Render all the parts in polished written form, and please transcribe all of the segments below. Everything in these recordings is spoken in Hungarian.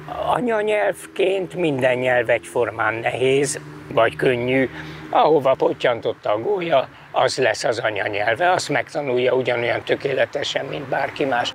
Anyanyelvként minden nyelv egyformán nehéz, vagy könnyű. Ahova pottyantotta a gólya, az lesz az anyanyelve, azt megtanulja ugyanolyan tökéletesen, mint bárki más.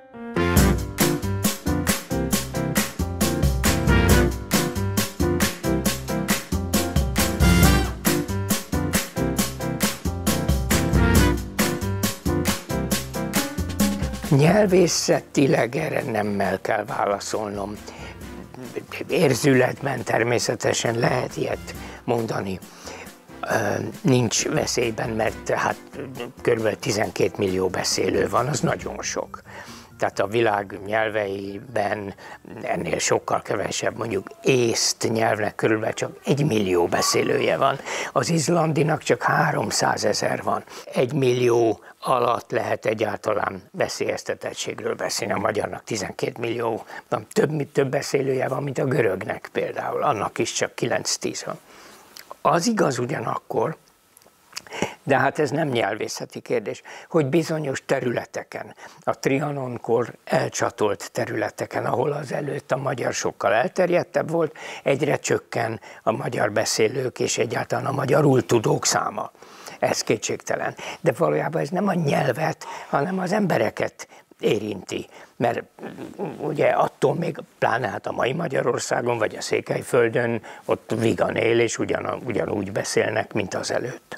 Nyelvészetileg erre nemmel kell válaszolnom. Érzületben természetesen lehet ilyet mondani. Nincs veszélyben, mert hát kb. 12 millió beszélő van, az nagyon sok. Tehát a világ nyelveiben ennél sokkal kevesebb, mondjuk észt nyelvnek körülbelül csak 1 millió beszélője van. Az izlandinak csak 300 000 van. 1 millió alatt lehet egyáltalán veszélyeztetettségről beszélni. A magyarnak 12 millió, több beszélője van, mint a görögnek például, annak is csak 9-10 van. Az igaz ugyanakkor, de hát ez nem nyelvészeti kérdés, hogy bizonyos területeken, a Trianonkor elcsatolt területeken, ahol az előtt a magyar sokkal elterjedtebb volt, egyre csökken a magyar beszélők és egyáltalán a magyarul tudók száma. Ez kétségtelen. De valójában ez nem a nyelvet, hanem az embereket érinti. Mert ugye attól még, pláne hát a mai Magyarországon, vagy a Székelyföldön, ott vigan él, és ugyanúgy beszélnek, mint az előtt.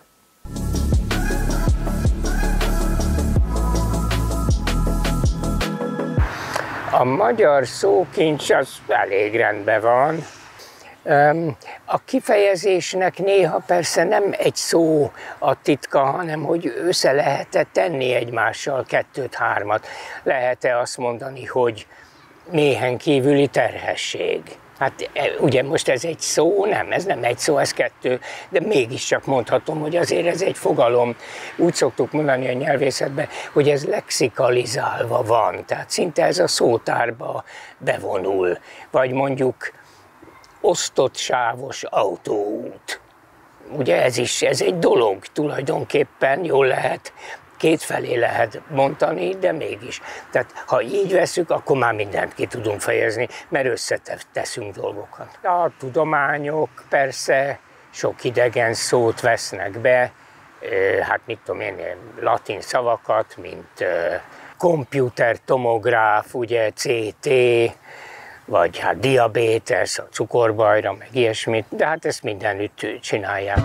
A magyar szókincs az elég rendben van. A kifejezésnek néha persze nem egy szó a titka, hanem hogy össze lehet-e tenni egymással 2-3. Lehet-e azt mondani, hogy méhen kívüli terhesség? Hát ugye most ez egy szó, nem, ez nem egy szó, ez 2, de mégiscsak mondhatom, hogy azért ez egy fogalom. Úgy szoktuk mondani a nyelvészetben, hogy ez lexikalizálva van, tehát szinte ez a szótárba bevonul, vagy mondjuk osztott sávos autóút. Ugye ez egy dolog tulajdonképpen, jól lehet, kétfelé lehet mondani, de mégis. Tehát ha így veszük, akkor már mindent ki tudunk fejezni, mert összeteszünk dolgokat. A tudományok persze sok idegen szót vesznek be, hát mit tudom én, latin szavakat, mint komputertomográf, ugye CT, vagy hát diabétesz, a cukorbajra, meg ilyesmit, de hát ezt mindenütt csinálják.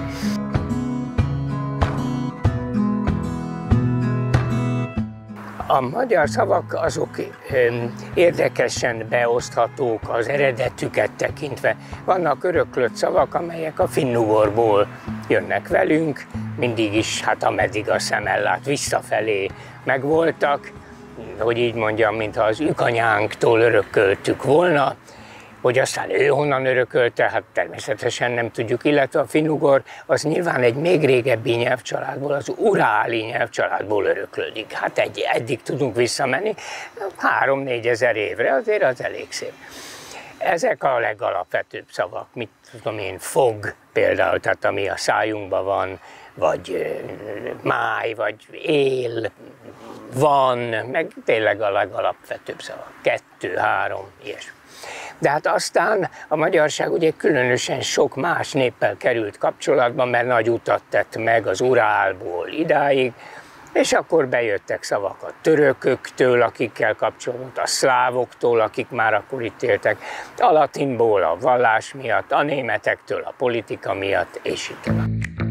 A magyar szavak azok érdekesen beoszthatók az eredetüket tekintve. Vannak öröklött szavak, amelyek a finnugorból jönnek velünk, mindig is, hát ameddig a szem ellát, visszafelé megvoltak, hogy így mondjam, mintha az ükanyánktól örököltük volna, hogy aztán ő honnan örökölte, hát természetesen nem tudjuk, illetve a finnugor az nyilván egy még régebbi nyelvcsaládból, az uráli nyelvcsaládból öröklődik. Hát eddig tudunk visszamenni, 3-4 ezer évre, azért az elég szép. Ezek a legalapvetőbb szavak, mit tudom én, fog például, tehát ami a szájunkban van, vagy máj, vagy él, van, meg tényleg a legalapvetőbb szavak, 2-3, ilyesmi. De hát aztán a magyarság ugye különösen sok más néppel került kapcsolatban, mert nagy utat tett meg az Urálból idáig, és akkor bejöttek szavak a törököktől, akikkel kapcsolat, a szlávoktól, akik már akkor itt éltek, a latinból a vallás miatt, a németektől a politika miatt, és így tovább.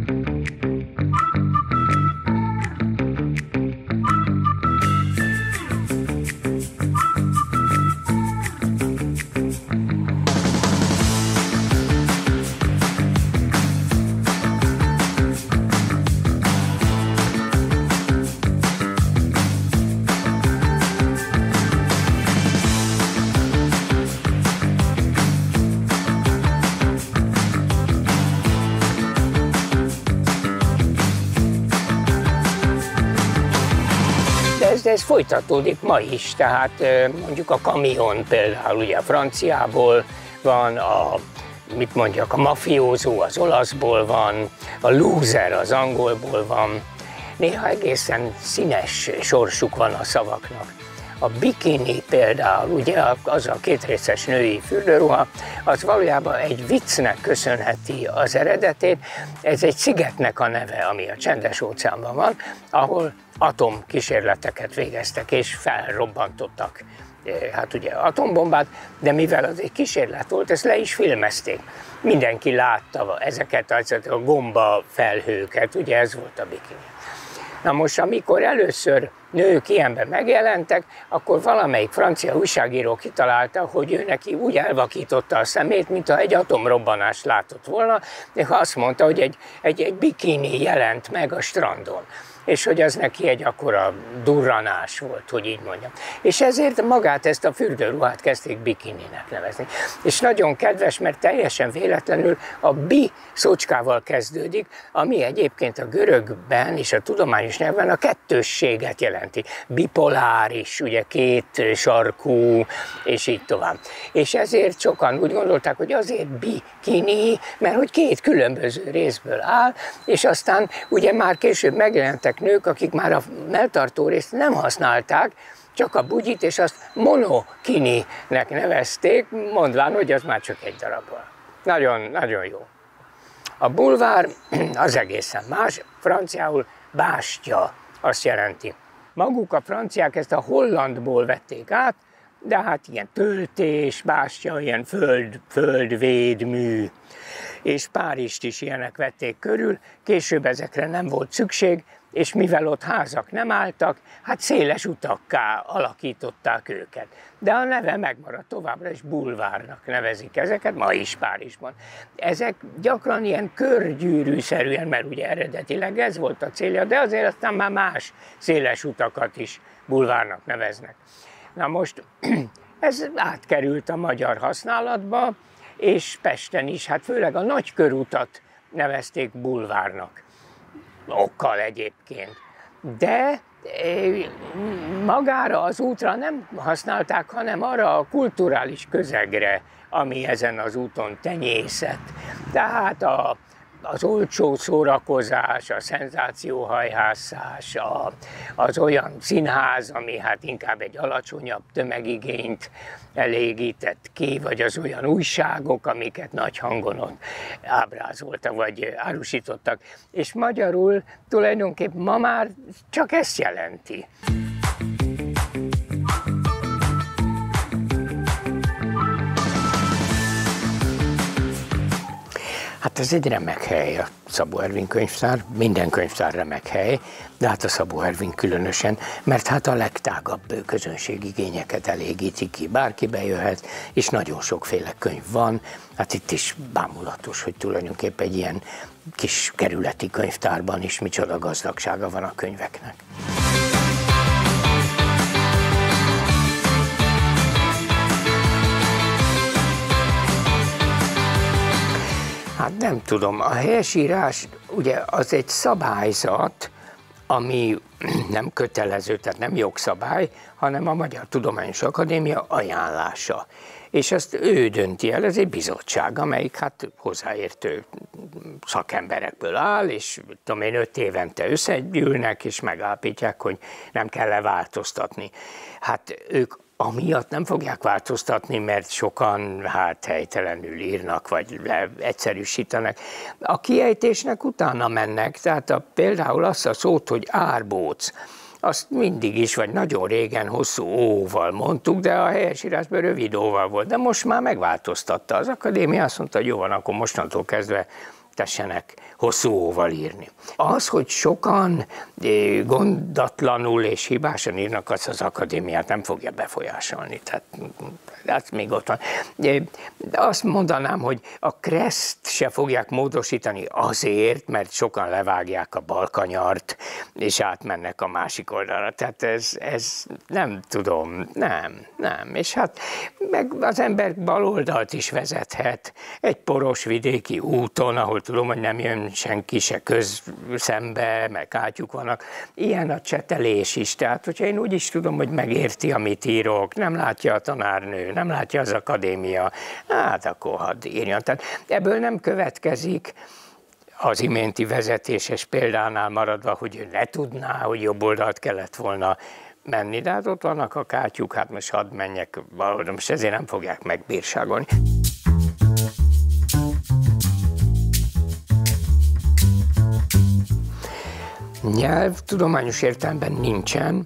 Ez folytatódik ma is, tehát mondjuk a kamion például ugye a franciából van, a mafiózó az olaszból van, a loser az angolból van, néha egészen színes sorsuk van a szavaknak. A bikini például, ugye az a kétrészes női fürdőruha, az valójában egy viccnek köszönheti az eredetét. Ez egy szigetnek a neve, ami a Csendes-óceánban van, ahol atomkísérleteket végeztek és felrobbantottak hát ugye atombombát, de mivel az egy kísérlet volt, ezt le is filmezték. Mindenki látta ezeket a gomba felhőket, ugye ez volt a bikini. Na most, amikor először nők ilyenben megjelentek, akkor valamelyik francia újságíró kitalálta, hogy ő neki úgy elvakította a szemét, mintha egy atomrobbanást látott volna, és azt mondta, hogy egy bikini jelent meg a strandon. És hogy az neki egy akkora durranás volt, hogy így mondjam. És ezért magát ezt a fürdőruhát kezdték bikininek nevezni. És nagyon kedves, mert teljesen véletlenül a bi szócskával kezdődik, ami egyébként a görögben és a tudományos nyelven a kettősséget jelenti. Bipoláris, ugye két sarkú, és így tovább. És ezért sokan úgy gondolták, hogy azért bikini, mert hogy két különböző részből áll, és aztán ugye már később megjelentek nők, akik már a melltartó részt nem használták, csak a bugyit, és azt monokininek nevezték, mondván, hogy az már csak egy darab van. Nagyon, nagyon jó. A bulvár az egészen más, franciául bástya azt jelenti. Maguk a franciák ezt a hollandból vették át, de hát ilyen töltés, bástya, ilyen földvédmű, és Párizst is ilyenek vették körül, később ezekre nem volt szükség, és mivel ott házak nem álltak, hát széles utakká alakították őket. De a neve megmaradt továbbra, és bulvárnak nevezik ezeket, ma is Párizsban. Ezek gyakran ilyen körgyűrűszerűen, mert ugye eredetileg ez volt a célja, de azért aztán már más széles utakat is bulvárnak neveznek. Na most ez átkerült a magyar használatba, és Pesten is, hát főleg a nagykörutat nevezték bulvárnak. Okkal egyébként. De magára az útra nem használták, hanem arra a kulturális közegre, ami ezen az úton tenyészett. Tehát az olcsó szórakozás, a szenzációhajhászás, az olyan színház, ami hát inkább egy alacsonyabb tömegigényt elégített ki, vagy az olyan újságok, amiket nagy hangon ott ábrázoltak, vagy árusítottak. És magyarul tulajdonképpen ma már csak ezt jelenti. Hát ez egy remek hely, a Szabó Ervin könyvtár, minden könyvtár remek hely, de hát a Szabó Ervin különösen, mert hát a legtágabb közönségigényeket elégíti ki, bárki bejöhet, és nagyon sokféle könyv van, hát itt is bámulatos, hogy tulajdonképpen egy ilyen kis kerületi könyvtárban is micsoda gazdagsága van a könyveknek. Hát nem tudom, a helyesírás ugye az egy szabályzat, ami nem kötelező, tehát nem jogszabály, hanem a Magyar Tudományos Akadémia ajánlása. És ezt ő dönti el, ez egy bizottság, amelyik hát hozzáértő szakemberekből áll, és tudom én 5 évente összegyűlnek, és megállapítják, hogy nem kell változtatni. Hát ők amiatt nem fogják változtatni, mert sokan hát helytelenül írnak, vagy egyszerűsítenek. A kiejtésnek utána mennek, tehát például azt a szót, hogy árbóc, azt mindig is, vagy nagyon régen hosszú óval mondtuk, de a helyesírásban rövid óval volt. De most már megváltoztatta az akadémia, azt mondta, hogy jó van, akkor mostantól kezdve tessenek hosszú óval írni. Az, hogy sokan gondatlanul és hibásan írnak, az akadémiát nem fogja befolyásolni. Tehát ez még ott van. De azt mondanám, hogy a kreszt se fogják módosítani azért, mert sokan levágják a balkanyart, és átmennek a másik oldalra. Tehát ez nem tudom, nem. És hát meg az ember baloldalt is vezethet egy poros vidéki úton, ahol tudom, hogy nem jön senki se közszembe, meg kátyuk vannak. Ilyen a csetelés is. Tehát, hogyha én úgy is tudom, hogy megérti, amit írok, nem látja a tanárnő, nem látja az akadémia, hát akkor hadd írjon. Tehát ebből nem következik az iménti vezetéses példánál maradva, hogy ő ne tudná, hogy jobb oldalt kellett volna menni, de hát ott vannak a kátyúk, hát most hadd menjek valahol, most ezért nem fogják megbírságolni. Nyelv tudományos értelemben nincsen,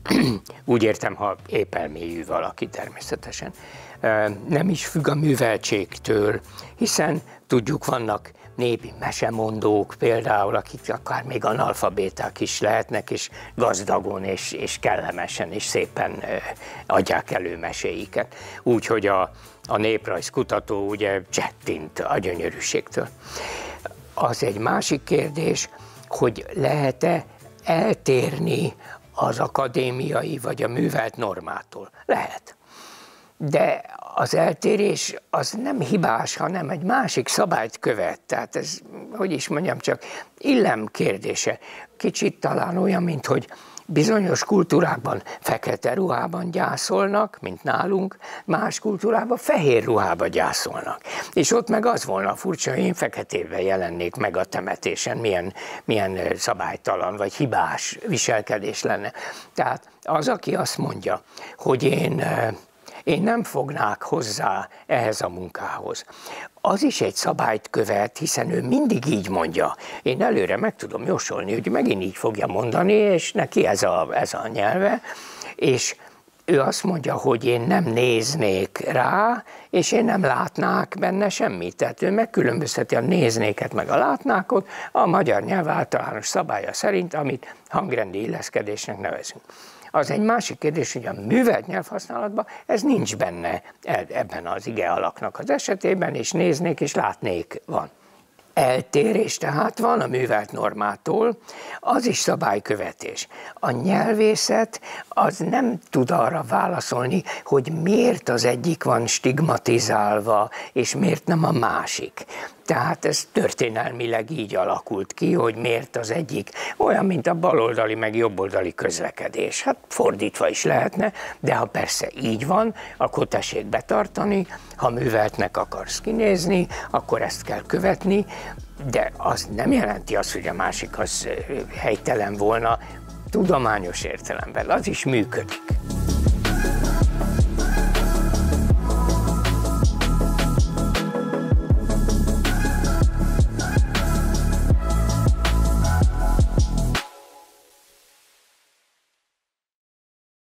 úgy értem, ha épp elmélyű valaki természetesen. Nem is függ a műveltségtől, hiszen tudjuk, vannak népi mesemondók például, akik akár még analfabéták is lehetnek, és gazdagon és kellemesen és szépen adják elő meséiket. Úgyhogy a néprajzkutató ugye csettint a gyönyörűségtől. Az egy másik kérdés, hogy lehet-e eltérni az akadémiai vagy a művelt normától? Lehet. De az eltérés az nem hibás, hanem egy másik szabályt követ. Tehát ez, hogy is mondjam, csak illem kérdése. Kicsit talán olyan, mint hogy bizonyos kultúrákban fekete ruhában gyászolnak, mint nálunk, más kultúrában fehér ruhában gyászolnak. És ott meg az volna furcsa, hogy én feketével jelennék meg a temetésen, milyen szabálytalan vagy hibás viselkedés lenne. Tehát az, aki azt mondja, hogy én nem fognák hozzá ehhez a munkához, az is egy szabályt követ, hiszen ő mindig így mondja. Én előre meg tudom jósolni, hogy megint így fogja mondani, és neki ez a nyelve, és ő azt mondja, hogy én nem néznék rá, és én nem látnák benne semmit. Tehát ő megkülönbözteti a néznéket meg a látnákot a magyar nyelv általános szabálya szerint, amit hangrendi illeszkedésnek nevezünk. Az egy másik kérdés, hogy a művelt nyelvhasználatban ez nincs benne ebben az ige alaknak az esetében, és néznék és látnék van. Eltérés tehát van a művelt normától, az is szabálykövetés. A nyelvészet az nem tud arra válaszolni, hogy miért az egyik van stigmatizálva, és miért nem a másik. Tehát ez történelmileg így alakult ki, hogy miért az egyik olyan, mint a baloldali meg jobboldali közlekedés. Hát fordítva is lehetne, de ha persze így van, akkor tessék betartani, ha műveltnek akarsz kinézni, akkor ezt kell követni, de az nem jelenti azt, hogy a másik az helytelen volna tudományos értelemben, az is működik.